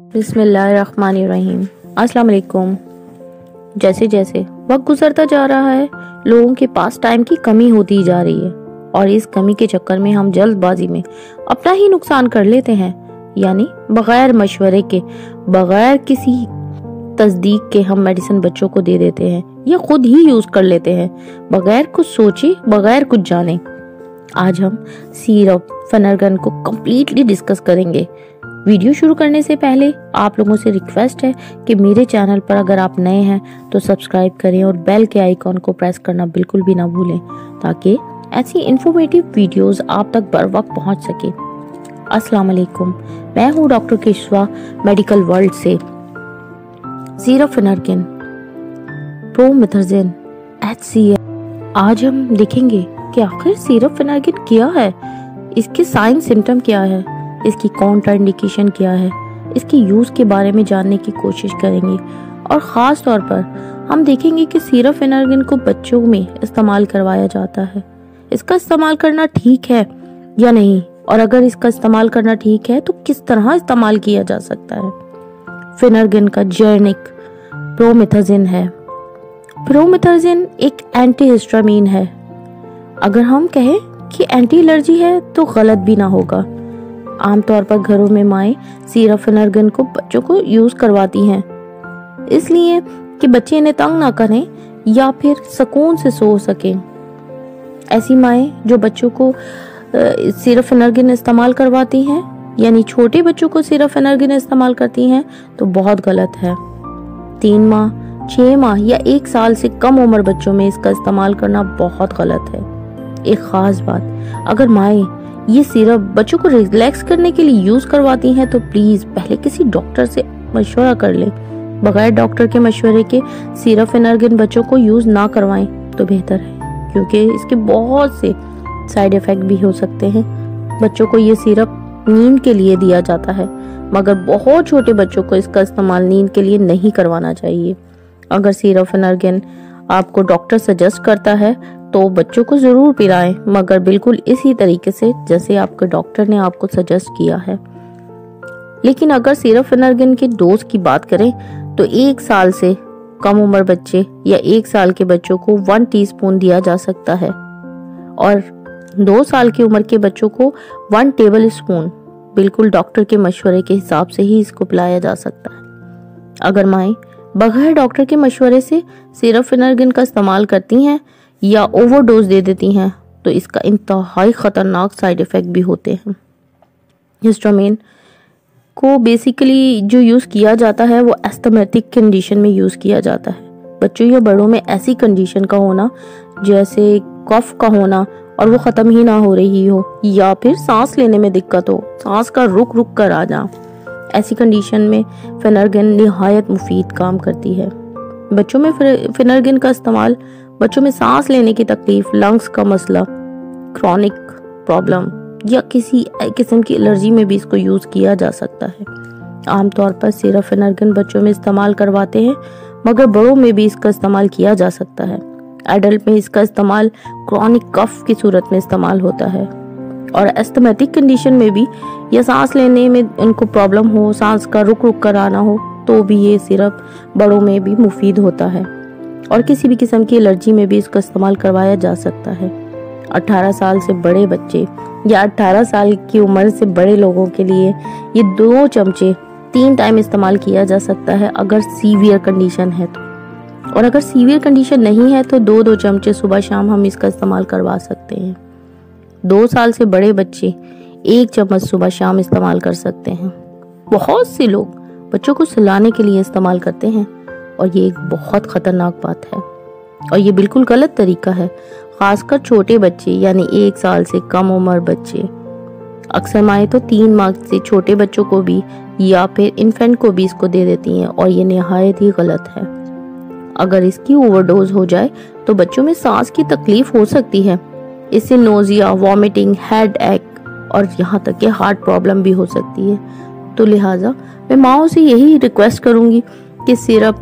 बिस्मिल्लाहिर्रहमानिर्रहीम। अस्सलाम वालेकुम। जैसे जैसे वक्त गुजरता जा रहा है, लोगों के पास टाइम की कमी होती जा रही है और इस कमी के चक्कर में हम जल्दबाजी में अपना ही नुकसान कर लेते हैं। यानी बगैर मशवरे के, बगैर किसी तस्दीक के हम मेडिसिन बच्चों को दे देते हैं या खुद ही यूज कर लेते हैं, बगैर कुछ सोचे, बगैर कुछ जाने। आज हम सिरप फेनर्गन को कम्प्लीटली डिस्कस करेंगे। वीडियो शुरू करने से पहले आप लोगों से रिक्वेस्ट है कि मेरे चैनल पर अगर आप नए हैं तो सब्सक्राइब करें और बेल के आइकॉन को प्रेस करना बिल्कुल भी ना भूलें, ताकि ऐसी इंफॉर्मेटिव वीडियोस आप तक बर वक्त पहुंच सके। अस्सलाम वालेकुम, मैं हूं डॉक्टर केशवा मेडिकल वर्ल्ड से। Syrup Phenergan, promethazine, HCl। आज हम देखेंगे कि आखिर सिरप फेनर्गन क्या है, इसके साइन सिम्टम क्या है, इसकी काउंटर इंडिकेशन क्या है, इसके यूज के बारे में जानने की कोशिश करेंगे। और खास तौर पर हम देखेंगे कि सिरप फेनर्गन को बच्चों में इस्तेमाल करवाया जाता है, इसका इस्तेमाल करना ठीक है या नहीं, और अगर इसका इस्तेमाल करना ठीक है तो किस तरह इस्तेमाल किया जा सकता है। फेनर्गन का जेनेरिक प्रोमेथाजिन है। प्रोमेथाजिन एक एंटीहिस्टामिन है। अगर हम कहें कि एंटी एलर्जी है तो गलत भी ना होगा। आमतौर पर घरों में माएं सिरप फेनर्गन को बच्चों को यूज करवाती हैं, इसलिए कि बच्चे इन्हें तंग ना करें या फिर सुकून से सो सकें। ऐसी माएं जो बच्चों को सिरप फेनर्गन इस्तेमाल करवाती हैं, यानी छोटे बच्चों को सिरप फेनर्गन इस्तेमाल करती हैं, तो बहुत गलत है। 3 माह, 6 माह या 1 साल से कम उम्र बच्चों में इसका इस्तेमाल करना बहुत गलत है। एक खास बात, अगर माएं ये सिरप बच्चों को रिलैक्स करने के लिए यूज करवाती हैं तो प्लीज पहले किसी डॉक्टर से मशवरा कर लें। बगैर डॉक्टर के मशवरे के सिरप फेनर्गन बच्चों को यूज ना करवाएं तो बेहतर है, क्योंकि इसके बहुत से साइड इफेक्ट भी हो सकते हैं। बच्चों को ये सिरप नींद के लिए दिया जाता है, मगर बहुत छोटे बच्चों को इसका इस्तेमाल नींद के लिए नहीं करवाना चाहिए। अगर सिरप फेनर्गन आपको डॉक्टर सजेस्ट करता है तो बच्चों को जरूर पिलाएं, मगर बिल्कुल इसी तरीके से जैसे आपके डॉक्टर ने आपको सजेस्ट किया है। लेकिन अगर सिरप फेनर्गन के डोज की बात करें तो 1 साल से कम उम्र बच्चे या 1 साल के बच्चों को 1 टीस्पून दिया जा सकता है, और 2 साल की उम्र के बच्चों को 1 टेबल स्पून बिल्कुल डॉक्टर के मशवरे के हिसाब से ही इसको पिलाया जा सकता है। अगर माएं बगैर डॉक्टर के मशवरे से सिरप फेनर्गन का इस्तेमाल करती हैं या ओवरडोज दे देती हैं तो इसका इंतहाई खतरनाक साइड इफेक्ट भी होते हैं। हिस्टामिन को बेसिकली जो यूज किया जाता है वो एस्थमेटिक कंडीशन में यूज किया जाता है। बच्चों या बड़ों में ऐसी कंडीशन का होना, जैसे कफ का होना और वो खत्म ही ना हो रही हो, या फिर सांस लेने में दिक्कत हो, सांस का रुक रुक कर आ जा, ऐसी कंडीशन में फेनर्गन निहायत मुफीद काम करती है। बच्चों में फेनर्गन का इस्तेमाल बच्चों में सांस लेने की तकलीफ, लंग्स का मसला, क्रॉनिक प्रॉब्लम या किसी किस्म की एलर्जी में भी इसको यूज किया जा सकता है। आमतौर पर सिरप फेनर्गन बच्चों में इस्तेमाल करवाते हैं, मगर बड़ों में भी इसका इस्तेमाल किया जा सकता है। एडल्ट में इसका इस्तेमाल क्रॉनिक कफ की सूरत में इस्तेमाल होता है, और एस्थमेटिक कंडीशन में भी, या सांस लेने में उनको प्रॉब्लम हो, सांस का रुक रुक कर आना हो, तो भी ये सिरप बड़ों में भी मुफीद होता है। और किसी भी किस्म की एलर्जी में भी इसका इस्तेमाल करवाया जा सकता है। 18 साल से बड़े बच्चे या 18 साल की उम्र से बड़े लोगों के लिए ये 2 चमचे 3 टाइम इस्तेमाल किया जा सकता है, अगर सीवियर कंडीशन है तो। और अगर सीवियर कंडीशन नहीं है तो 2-2 चमचे सुबह शाम हम इसका इस्तेमाल करवा सकते हैं। 2 साल से बड़े बच्चे 1 चम्मच सुबह शाम इस्तेमाल कर सकते हैं। बहुत से लोग बच्चों को सुलाने के लिए इस्तेमाल करते हैं, और ये एक बहुत खतरनाक बात है और ये बिल्कुल गलत तरीका है, खासकर छोटे बच्चे यानी 1 साल से कम उम्र बच्चे। अक्सर माएं तो 3 माह से छोटे बच्चों को भी या फिर इन्फेंट को भी इसको दे देती हैं, और ये निहायत ही गलत है। अगर इसकी ओवरडोज हो जाए तो बच्चों में सांस की तकलीफ हो सकती है। इससे नोजिया, वॉमिटिंग, हेड एक और यहाँ तक कि हार्ट प्रॉब्लम भी हो सकती है। तो लिहाजा मैं माओ से यही रिक्वेस्ट करूंगी कि सिरप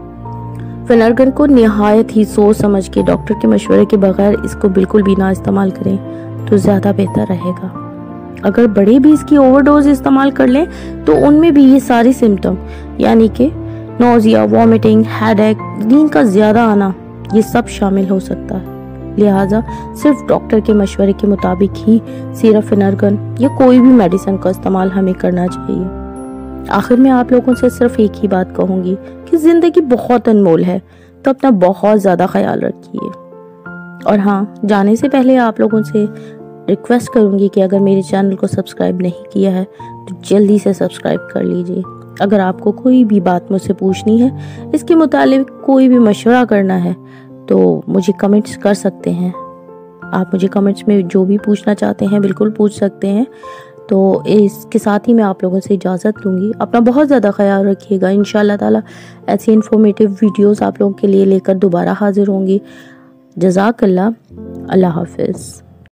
फेनर्गन को निहायत ही सोच समझ के, डॉक्टर के मशवरे के बगैर इसको बिल्कुल भी ना इस्तेमाल करें तो ज्यादा बेहतर रहेगा। अगर बड़े भी इसकी ओवरडोज इस्तेमाल कर लें तो उनमें भी ये सारी सिम्टम यानी कि नोजिया, वॉमिटिंग, हेडेक, नींद का ज़्यादा आना, ये सब शामिल हो सकता है। लिहाजा सिर्फ डॉक्टर के मशवरे के मुताबिक ही सिरफिनर्गन या कोई भी मेडिसिन का इस्तेमाल हमें करना चाहिए। आखिर में आप लोगों से सिर्फ एक ही बात कहूँगी कि ज़िंदगी बहुत अनमोल है, तो अपना बहुत ज़्यादा ख्याल रखिए। और हाँ, जाने से पहले आप लोगों से रिक्वेस्ट करूँगी कि अगर मेरे चैनल को सब्सक्राइब नहीं किया है तो जल्दी से सब्सक्राइब कर लीजिए। अगर आपको कोई भी बात मुझसे पूछनी है, इसके मुतालिक कोई भी मशवरा करना है, तो मुझे कमेंट्स कर सकते हैं। आप मुझे कमेंट्स में जो भी पूछना चाहते हैं बिल्कुल पूछ सकते हैं। तो इसके साथ ही मैं आप लोगों से इजाज़त लूँगी। अपना बहुत ज़्यादा ख्याल रखिएगा। इंशाल्लाह ताला ऐसी इन्फॉर्मेटिव वीडियोस आप लोगों के लिए लेकर दोबारा हाजिर होंगी। जज़ाकल्लाह। अल्लाह हाफिज़।